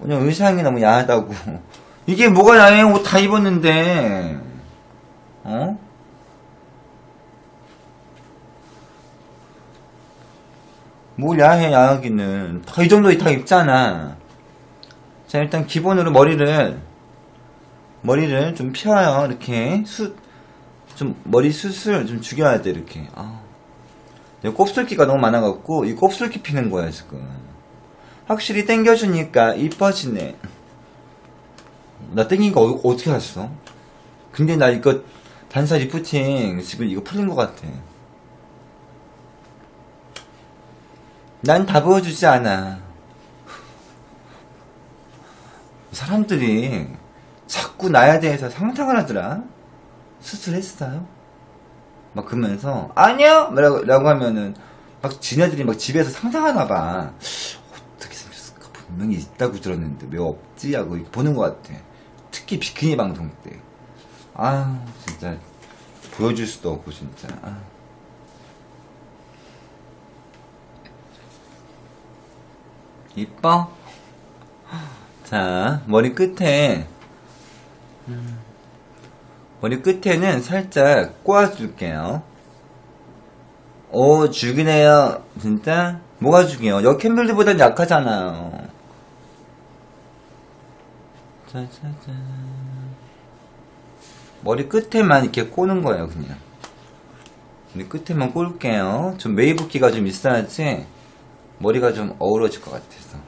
그냥 의상이 너무 야하다고. 이게 뭐가 야해? 옷 다 입었는데. 어? 뭘 야해, 야하기는. 이 정도 다 입잖아. 자, 일단 기본으로 머리를 좀 펴요. 이렇게. 머리 숱을 좀 죽여야 돼, 이렇게. 곱슬기가 너무 많아갖고, 이 곱슬기 피는 거야, 지금. 확실히 땡겨주니까 이뻐지네. 나 땡긴 거 어떻게 알았어? 근데 나 이거 단살 리프팅 지금 이거 풀린 것 같아. 난 다 보여주지 않아. 사람들이 자꾸 나에 대해서 상상을 하더라. 수술했어요? 막 그러면서 아니요! 라고 하면은 막 지네들이 막 집에서 상상하나봐. 어떻게 생겼을까? 분명히 있다고 들었는데 왜 없지? 하고 보는 것 같아. 특히 비키니 방송 때. 진짜 보여줄 수도 없고 진짜. 이뻐? 자, 머리 끝에는 살짝 꼬아줄게요. 오, 죽이네요. 진짜? 뭐가 죽이요? 여캠빌드보단 약하잖아요. 짜자잔. 머리 끝에만 이렇게 꼬는 거예요, 그냥. 머리 끝에만 꼴게요. 좀 웨이브기가 좀 있어야지 머리가 좀 어우러질 것 같아서.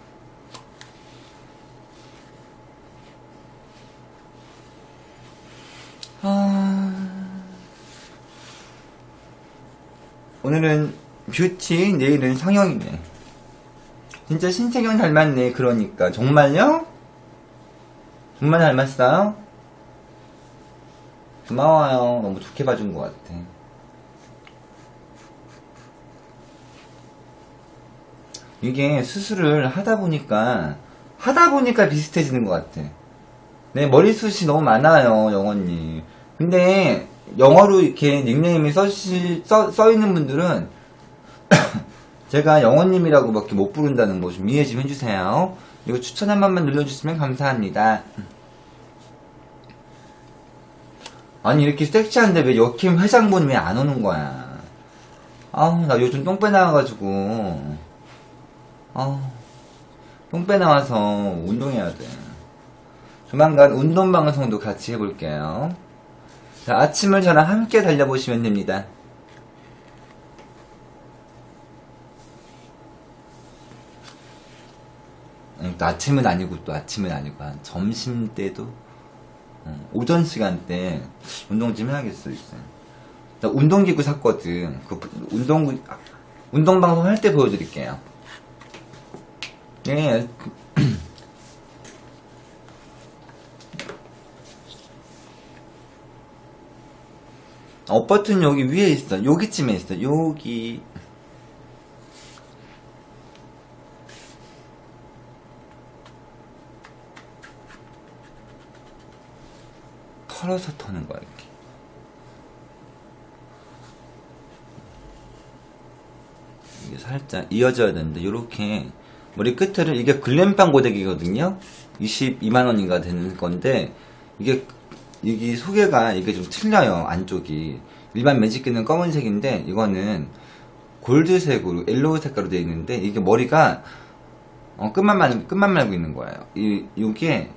오늘은 뷰티, 내일은 성형이네. 진짜 신세경 닮았네. 그러니까. 정말요? 정말 닮았어요? 고마워요. 너무 좋게 봐준 것 같아. 이게 수술을 하다 보니까 비슷해지는 것 같아. 내 머리숱이 너무 많아요, 영원님. 근데 영어로 이렇게 닉네임이 써 있는 분들은 제가 영원님이라고 밖에 못 부른다는 거 좀 이해 좀 해주세요. 이거 추천 한 번만 눌러주시면 감사합니다. 아니, 이렇게 섹시한데 왜 여캠 회장분 왜 안 오는 거야? 나 요즘 똥배 나와가지고. 똥배 나와서 운동해야 돼. 조만간 운동방송도 같이 해볼게요. 자, 아침을 저랑 함께 달려보시면 됩니다. 또 아침은 아니고 한 점심 때도 오전 시간대 운동 좀 해야겠어. 이제 나 운동기구 샀거든. 그 운동방송 할 때 보여드릴게요. 네. 버튼 여기 위에 있어. 여기쯤에 있어. 여기. 털어서 터는 거야, 이렇게. 이게 살짝 이어져야 되는데, 요렇게 머리 끝을, 이게 글램빵 고데기거든요? 22만원인가 되는 건데, 이게 소개가 이게 좀 틀려요, 안쪽이. 일반 매직기는 검은색인데, 이거는 골드색으로, 옐로우 색깔로 되어 있는데, 이게 머리가, 끝만 말고 있는 거예요. 이게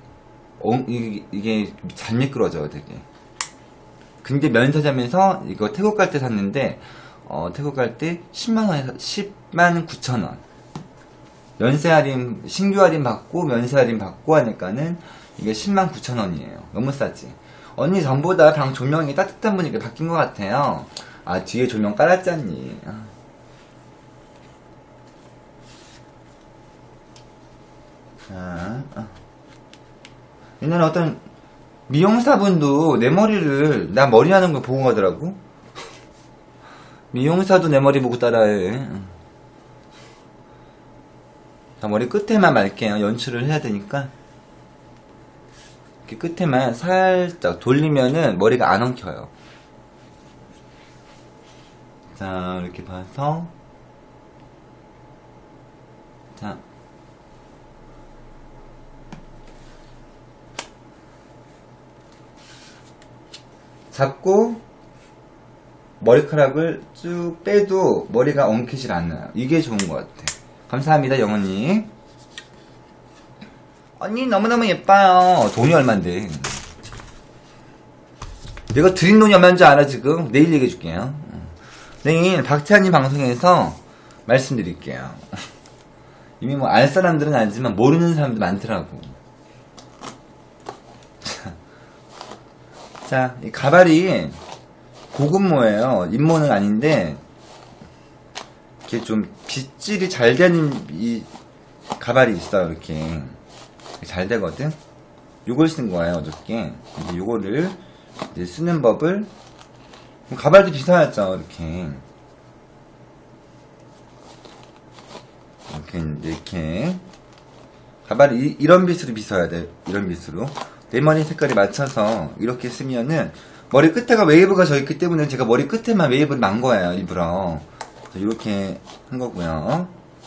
잘 미끄러져요, 되게. 근데 면세점에서 이거 태국 갈 때 샀는데, 태국 갈 때 10만원에서 10만 9천원. 면세 할인, 신규 할인 받고, 면세 할인 받고 하니까는 이게 10만 9천원이에요. 너무 싸지. 언니 전보다 방 조명이 따뜻한 분위기가 바뀐 것 같아요. 뒤에 조명 깔았잖니. 옛날에 어떤 미용사분도 내 머리를, 나 머리 하는 거 보고 가더라고. 미용사도 내 머리 보고 따라해. 자, 머리 끝에만 말게요. 연출을 해야 되니까. 이렇게 끝에만 살짝 돌리면은 머리가 안 엉켜요. 자, 이렇게 봐서. 자. 잡고 머리카락을 쭉 빼도 머리가 엉키질 않아요. 이게 좋은 것 같아. 감사합니다, 영언니. 언니 너무너무 예뻐요. 돈이 얼만데. 내가 드린 돈이 얼마인 줄 알아 지금? 내일 얘기해 줄게요. 내일 박태환님 방송에서 말씀드릴게요. 이미 뭐 알 사람들은 알지만 모르는 사람도 많더라고. 자, 이 가발이 고급모예요. 입모는 아닌데 이렇게 좀 빗질이 잘 되는 이 가발이 있어요. 이렇게 잘 되거든. 요걸 쓴 거예요 어저께. 이제 요거를 이제 쓰는 법을, 가발도 비싸였죠. 이렇게 가발이 이런 빗으로 빗어야 돼. 이런 빗으로 내 머리 색깔에 맞춰서 이렇게 쓰면은, 머리 끝에가 웨이브가 져 있기 때문에 제가 머리 끝에만 웨이브를 만 거예요 일부러. 이렇게 한 거고요.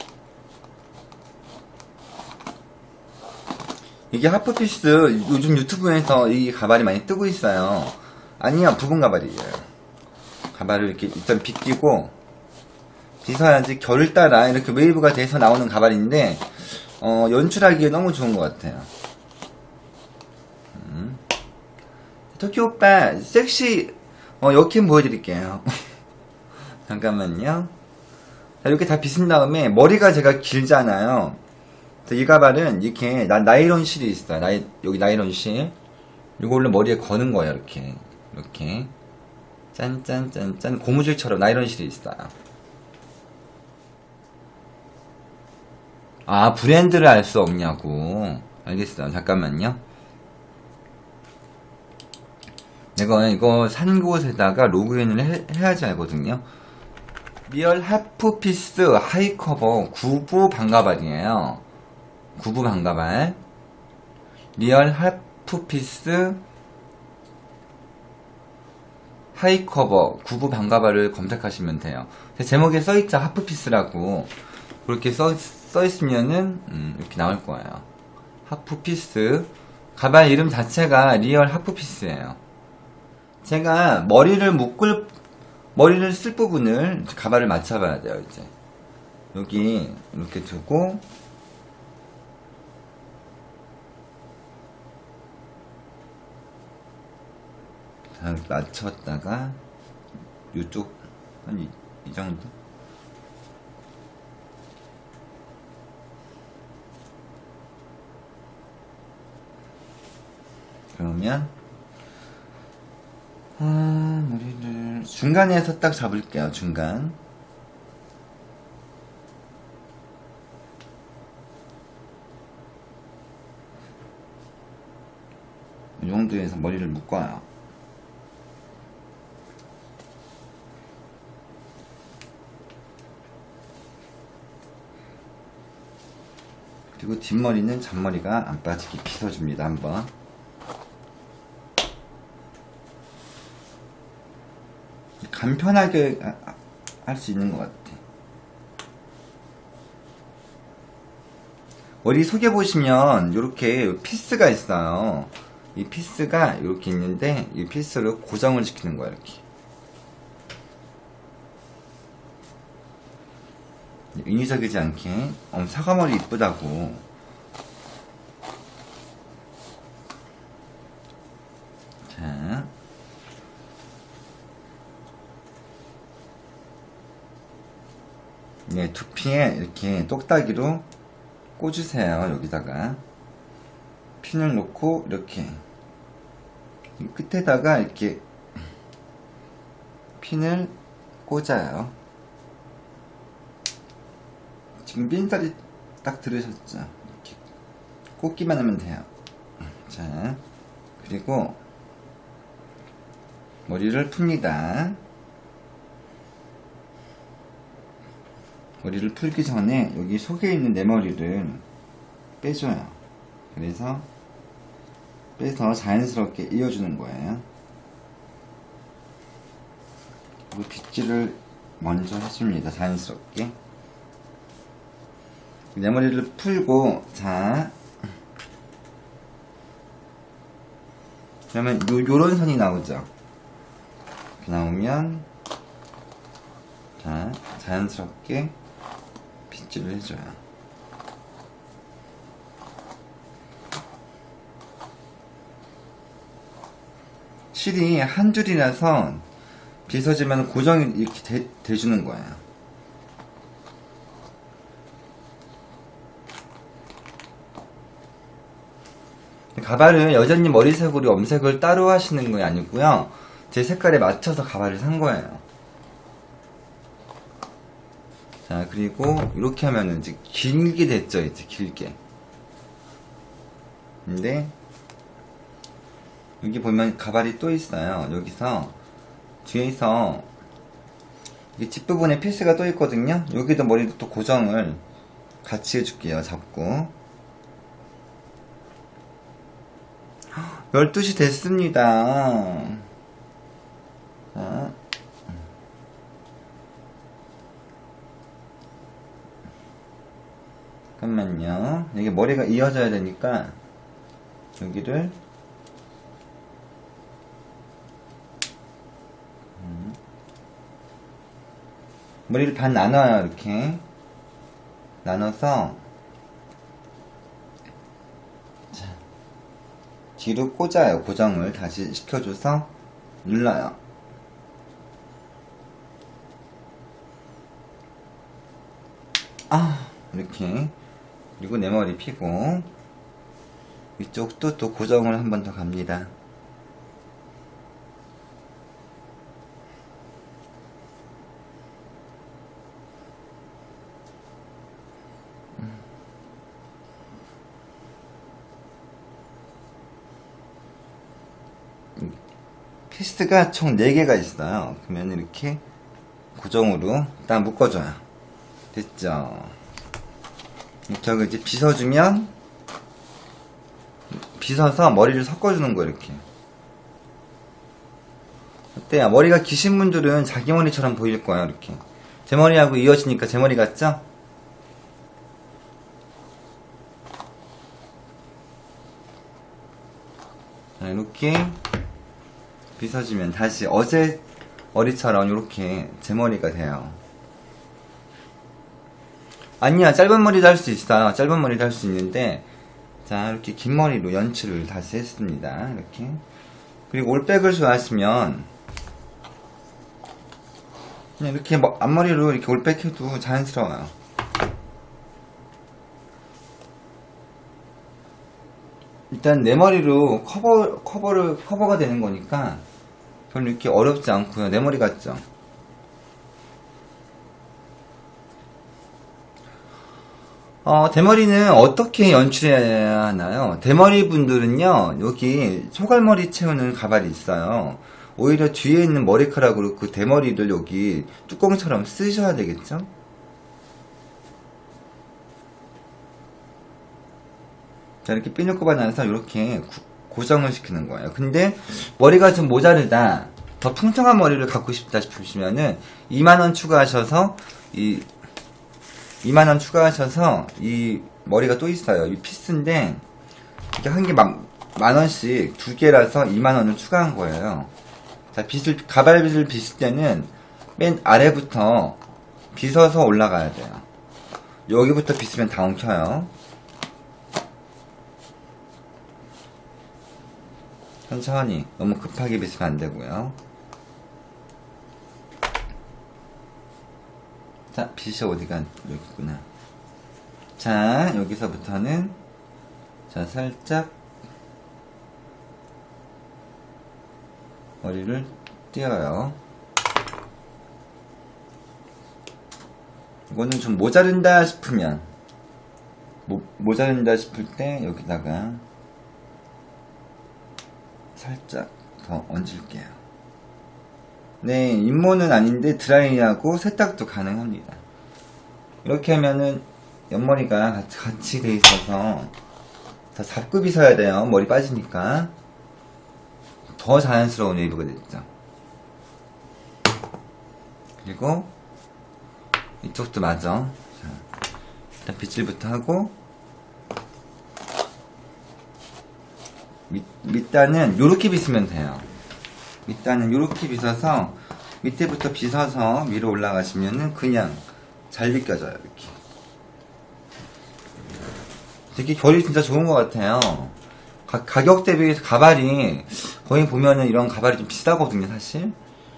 이게 하프피스, 요즘 유튜브에서 이 가발이 많이 뜨고 있어요. 아니요, 부분 가발이에요. 가발을 이렇게 일단 빗기고 빗어야지 결을 따라 이렇게 웨이브가 돼서 나오는 가발인데, 연출하기에 너무 좋은 것 같아요. 토끼 오빠 섹시 여캠 보여드릴게요. 잠깐만요. 자, 이렇게 다 빗은 다음에, 머리가 제가 길잖아요. 이 가발은 이렇게 나일론 실이 있어요. 여기 나일론 실. 이걸로 머리에 거는 거예요. 이렇게 짠짠짠짠 고무줄처럼 나일론 실이 있어요. 아, 브랜드를 알 수 없냐고. 알겠어요. 잠깐만요. 내가 이거 산 곳에다가 로그인을 해야지 알거든요. 리얼 하프피스 하이커버 구부 반가발이에요. 구부 반가발. 리얼 하프피스 하이커버 구부 반가발을 검색하시면 돼요. 제목에 써있죠. 하프피스라고. 그렇게 써있으면은 이렇게 나올 거예요. 하프피스. 가발 이름 자체가 리얼 하프피스예요. 제가 머리를 쓸 부분을 가발을 맞춰봐야 돼요. 이제 여기 이렇게 두고, 자, 맞췄다가 이쪽 한 이 정도. 그러면 머리를 중간에서 딱 잡을게요. 중간. 이 정도에서 머리를 묶어요. 그리고 뒷머리는 잔머리가 안 빠지게 빗어줍니다. 한번. 간편하게 할 수 있는 것 같아. 머리 속에 보시면 이렇게 피스가 있어요. 이 피스가 이렇게 있는데, 이 피스를 고정을 시키는 거야. 이렇게 인위적이지 않게. 사과머리 이쁘다고. 자, 네, 두피에 이렇게 똑딱이로 꽂으세요. 여기다가 핀을 놓고 이렇게 끝에다가 이렇게 핀을 꽂아요. 지금 핀살이 딱 들으셨죠? 이렇게 꽂기만 하면 돼요. 자, 그리고 머리를 풉니다. 머리를 풀기 전에 여기 속에 있는 내 머리를 빼줘요. 그래서 빼서 자연스럽게 이어주는 거예요. 그리고 빗질을 먼저 해줍니다. 자연스럽게. 내 머리를 풀고, 자, 그러면 요런 선이 나오죠. 이렇게 나오면 자, 자연스럽게 빗질을 해줘요. 실이 한 줄이라서 빗어지면 고정이 이렇게 돼주는 거예요. 가발은 여전히 머리색으로 염색을 따로 하시는 게 아니고요. 제 색깔에 맞춰서 가발을 산 거예요. 자, 그리고 이렇게 하면은 이제 길게 됐죠. 이제 길게. 근데 여기 보면 가발이 또 있어요. 여기서 뒤에서 이 뒷부분에 피스가 또 있거든요. 여기도 머리도 또 고정을 같이 해줄게요. 잡고 12시 됐습니다. 자. 잠깐만요. 이게 머리가 이어져야 되니까 여기를 머리를 반 나눠요. 이렇게 나눠서 자, 뒤로 꽂아요. 고정을 다시 시켜줘서 눌러요. 이렇게. 그리고 내 머리 피고 이쪽도 또 고정을 한 번 더 갑니다. 피스가 총 4개가 있어요. 그러면 이렇게 고정으로 딱 묶어줘요. 됐죠? 이렇게 이제 빗어주면 빗어서 머리를 섞어주는 거 이렇게. 어때요? 머리가 기신 분들은 자기 머리처럼 보일 거예요. 이렇게 제 머리하고 이어지니까 제 머리 같죠? 자, 이렇게 빗어주면 다시 어제 머리처럼 이렇게 제 머리가 돼요. 아니야, 짧은 머리도 할 수 있어요. 짧은 머리도 할 수 있는데, 자, 이렇게 긴 머리로 연출을 다시 했습니다. 이렇게. 그리고 올백을 좋아하시면 그냥 이렇게 앞머리로 이렇게 올백해도 자연스러워요. 일단 내 머리로 커버가 되는 거니까 별로 이렇게 어렵지 않고요. 내 머리 같죠? 대머리는 어떻게 연출해야 하나요? 대머리 분들은요, 여기 소갈머리 채우는 가발이 있어요. 오히려 뒤에 있는 머리카락으로 그 대머리를 여기 뚜껑처럼 쓰셔야 되겠죠? 자, 이렇게 핀을 꼽아놔서 이렇게 고정을 시키는 거예요. 근데 머리가 좀 모자르다, 더 풍성한 머리를 갖고 싶다 싶으시면은 2만원 추가하셔서 2만원 추가하셔서 이 머리가 또 있어요. 이 피스인데 이게 한 개 만원씩 2개라서 2만원을 추가한 거예요. 자, 가발빗을 빗을 때는 맨 아래부터 빗어서 올라가야 돼요. 여기부터 빗으면 다 엉켜요. 천천히, 너무 급하게 빗으면 안 되고요. 자, 빗이 어디가, 여기 있구나. 자, 여기서부터는, 자, 살짝, 머리를 띄어요. 이거는 좀 모자른다 싶으면, 모자른다 싶을 때, 여기다가, 살짝 더 얹을게요. 네, 인모는 아닌데 드라이하고 세탁도 가능합니다. 이렇게 하면은 옆머리가 같이 돼 있어서 다 잡고 빗어야 돼요. 머리 빠지니까. 더 자연스러운 웨이브가 됐죠. 그리고 이쪽도 마저. 자, 일단 빗질부터 하고, 밑단은 요렇게 빗으면 돼요. 일단은 이렇게 빗어서 밑에부터 빗어서 위로 올라가시면은 그냥 잘 벗겨져요. 이렇게 되게 결이 진짜 좋은 것 같아요. 가격 대비 가발이 거의 보면은 이런 가발이 좀 비싸거든요, 사실.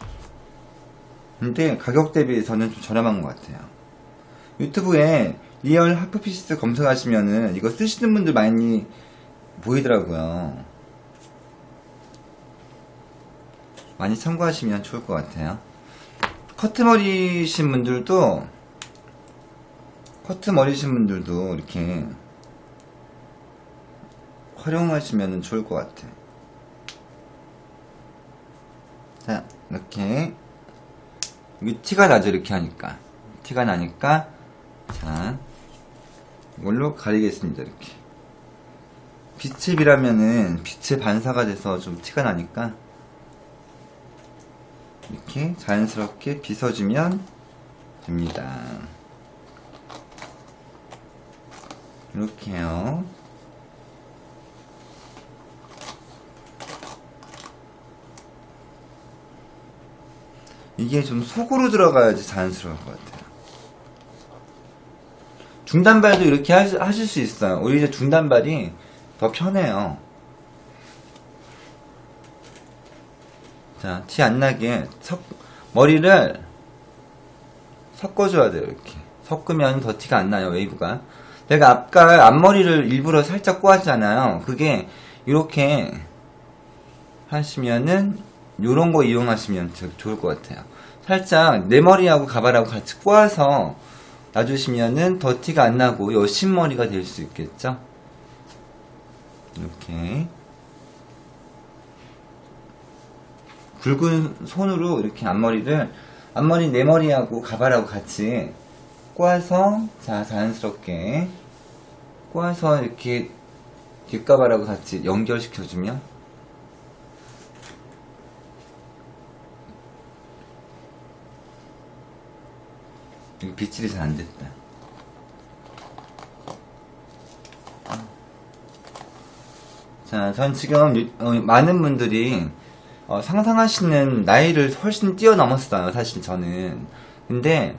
근데 가격 대비해서는 좀 저렴한 것 같아요. 유튜브에 리얼 하프피스 검색하시면은 이거 쓰시는 분들 많이 보이더라고요. 많이 참고하시면 좋을 것 같아요. 커트머리신 분들도 이렇게 활용하시면 좋을 것 같아요. 자, 이렇게 이게 티가 나죠. 이렇게 하니까 티가 나니까, 자, 이걸로 가리겠습니다. 이렇게 빛의 비라면은 빛의 반사가 돼서 좀 티가 나니까 이렇게 자연스럽게 빗어주면 됩니다. 이렇게요. 이게 좀 속으로 들어가야지 자연스러울 것 같아요. 중단발도 이렇게 하실 수 있어요. 오히려 중단발이 더 편해요. 자, 티 안 나게 머리를 섞어줘야 돼요. 이렇게 섞으면 더 티가 안 나요. 웨이브가. 내가 아까 앞머리를 일부러 살짝 꼬았잖아요. 그게 이렇게 하시면은 요런 거 이용하시면 좋을 것 같아요. 살짝 내 머리하고 가발하고 같이 꼬아서 놔주시면은 더 티가 안 나고 여신머리가 될 수 있겠죠. 이렇게 굵은 손으로 이렇게 앞머리 내 머리하고 가발하고 같이 꼬아서, 자, 자연스럽게 꼬아서 이렇게 뒷가발하고 같이 연결시켜주면, 이거 빗질이 잘 안됐다. 자, 전 지금 많은 분들이 상상하시는 나이를 훨씬 뛰어넘었어요. 사실 저는. 근데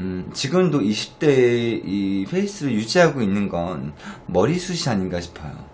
지금도 20대의 이 페이스를 유지하고 있는 건 머리숱이 아닌가 싶어요.